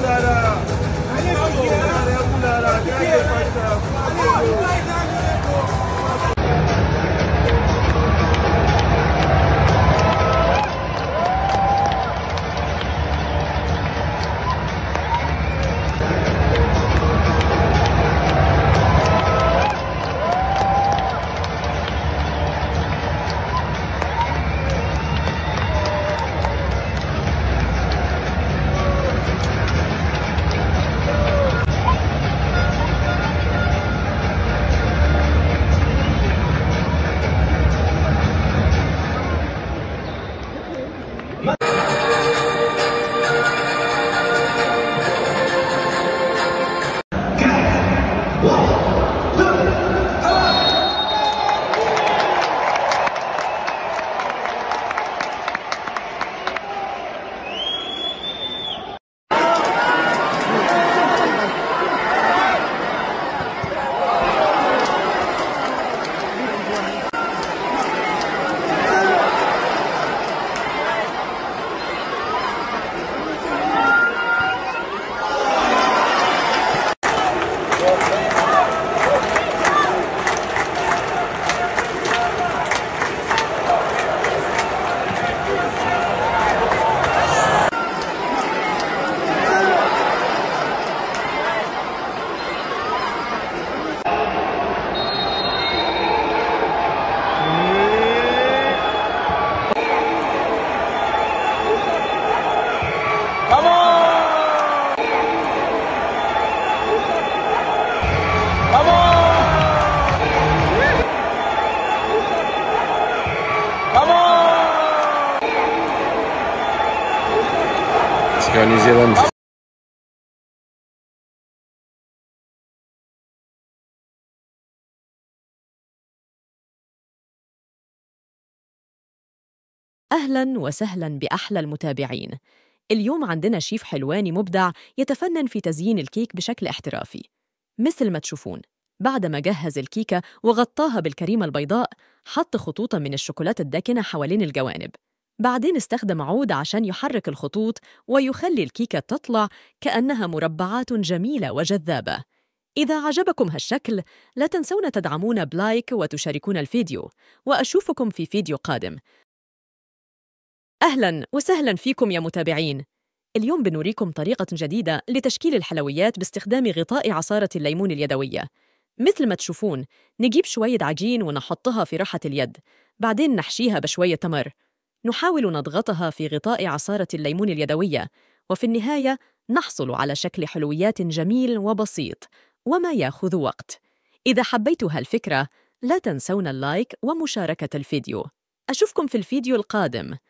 New Zealand. أهلاً وسهلاً بأحلى المتابعين. اليوم عندنا شيف حلواني مبدع يتفنن في تزيين الكيك بشكل احترافي. مثل ما تشوفون، بعدما جهز الكيكة وغطاها بالكريمة البيضاء، حط خطوطاً من الشوكولاتة الداكنة حوالين الجوانب. بعدين استخدم عود عشان يحرك الخطوط ويخلي الكيكة تطلع كأنها مربعات جميلة وجذابة. إذا عجبكم هالشكل، لا تنسون تدعمونا بلايك وتشاركون الفيديو، وأشوفكم في فيديو قادم. أهلاً وسهلاً فيكم يا متابعين. اليوم بنوريكم طريقة جديدة لتشكيل الحلويات باستخدام غطاء عصارة الليمون اليدوية. مثل ما تشوفون، نجيب شوية عجين ونحطها في راحة اليد، بعدين نحشيها بشوية تمر. نحاول نضغطها في غطاء عصارة الليمون اليدوية، وفي النهاية نحصل على شكل حلويات جميل وبسيط وما يأخذ وقت. إذا حبيتوا هالفكرة، لا تنسون اللايك ومشاركة الفيديو. أشوفكم في الفيديو القادم.